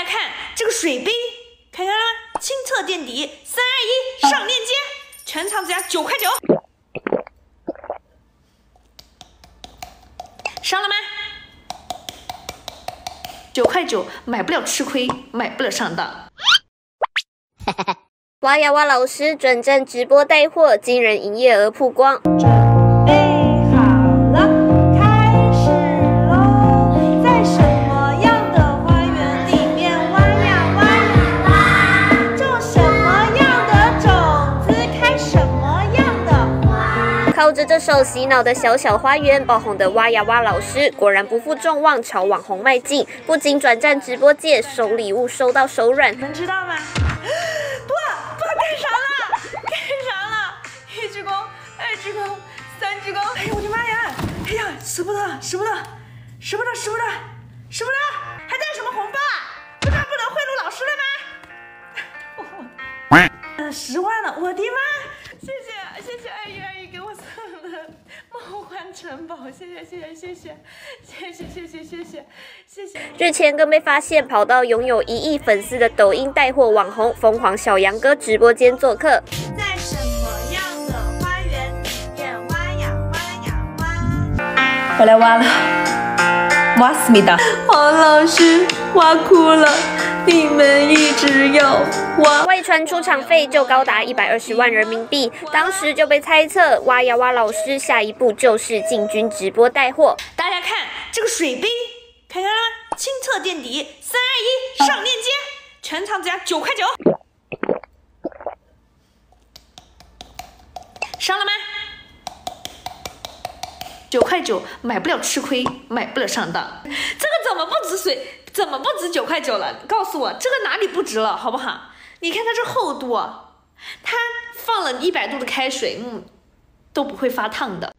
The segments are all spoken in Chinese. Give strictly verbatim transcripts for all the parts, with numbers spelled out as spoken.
看这个水杯，看看了吗？清澈垫底，三二一，上链接，全场只要九块九。上了吗？九块九买不了吃亏，买不了上当。 哇呀哇老师转战直播带货，惊人营业额曝光。 准备好了，开始喽！在什么样的花园里面挖呀挖呀挖？种什么样的种子，开什么样的花？ 靠着这首洗脑的小小花园，爆红的哇呀哇老师果然不负众望，朝网红迈进。不仅转战直播界，收礼物收到手软。 你们知道吗？不，不干啥了？干啥了？一鞠躬，二鞠躬，三鞠躬。哎呦我的妈呀！哎呀，舍不得，舍不得，舍不得，舍不得，舍不得！还带什么红包啊？不干不能贿赂老师了吗？呃，十万了，我的妈！谢谢谢谢二姨二姨给我送的梦幻城堡，谢谢谢谢谢谢谢谢谢谢谢谢谢谢。 日前更被发现跑到拥有一亿粉丝的抖音带货网红疯狂小杨哥直播间做客。 在什么样的花园里面挖呀挖呀挖？我来挖了，挖思密达。黄老师挖哭了，你们一直要挖。 外传出场费就高达一百二十万人民币，当时就被猜测哇呀哇老师下一步就是进军直播带货。 大家看这个水杯，看看了吗？清澈垫底，三二一，上链接，全场只要九块九。上了吗？九块九买不了吃亏，买不了上当。这个怎么不值水？怎么不值九块九了？告诉我这个哪里不值了，好不好？你看它这厚度，它放了一百度的开水，嗯，都不会发烫的。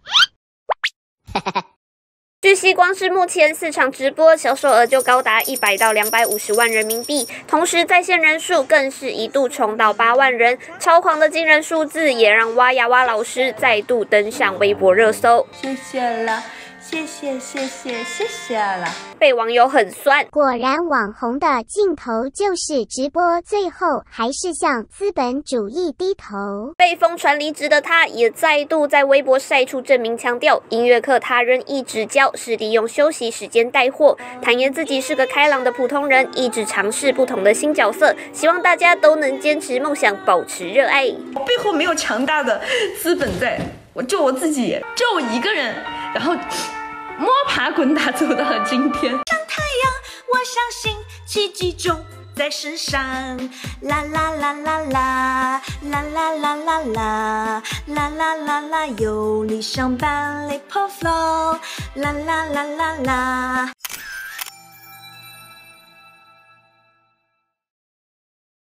据悉，光是目前四场直播销售额就高达一百到两百五十万人民币，同时在线人数更是一度冲到八万人，超狂的惊人数字也让哇呀哇老师再度登上微博热搜。 谢谢了，谢谢谢谢谢谢了。 被网友很酸， 果然网红的尽头就是直播，最后还是向资本主义低头。 被疯传离职的他，也再度在微博晒出证明，强调音乐课他仍一直教，是利用休息时间带货。坦言自己是个开朗的普通人，一直尝试不同的新角色，希望大家都能坚持梦想，保持热爱。 我背后没有强大的资本在，我就我自己，就我一个人，然后摸爬滚打走到了今天。上太阳，我相信奇迹就在身上。啦啦啦啦啦，啦啦啦啦啦，啦啦啦啦，有理想伴 Lipo Flow，啦啦啦啦啦。